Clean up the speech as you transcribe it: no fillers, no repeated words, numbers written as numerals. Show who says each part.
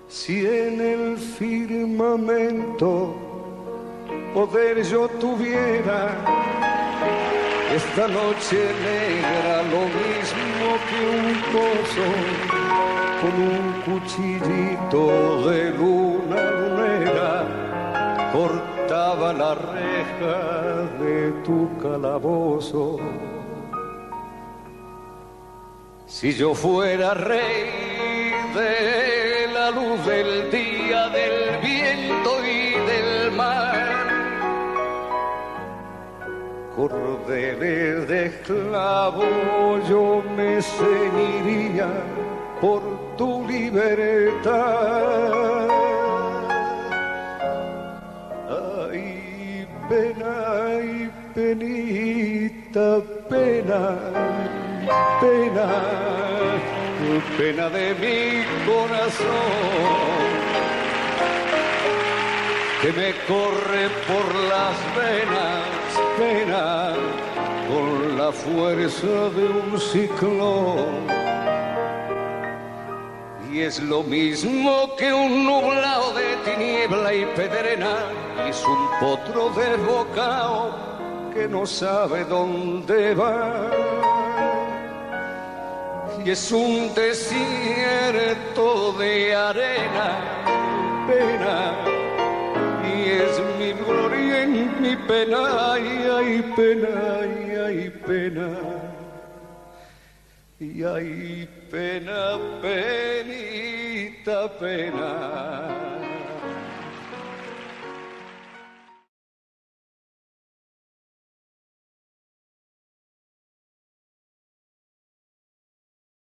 Speaker 1: Si en el firmamento poder yo tuviera, esta noche negra lo mismo que un pozo, con un cuchillito de luna lunera, cortaba la reja de tu calabozo. Si yo fuera rey de la luz del día, del viento y del mar, cordeles de esclavo yo me ceñiría por tu libertad. Ay, pena, ay, penita, pena, pena, pena de mi corazón, que me corre por las venas, pena, con la fuerza de un ciclón. Y es lo mismo que un nublado de tiniebla y pedrena, y es un potro desbocado que no sabe dónde va. Y es un desierto de arena, pena, y es mi gloria en mi pena, ay, ay, pena, ay, ay, pena. Y ay, pena, penita, pena.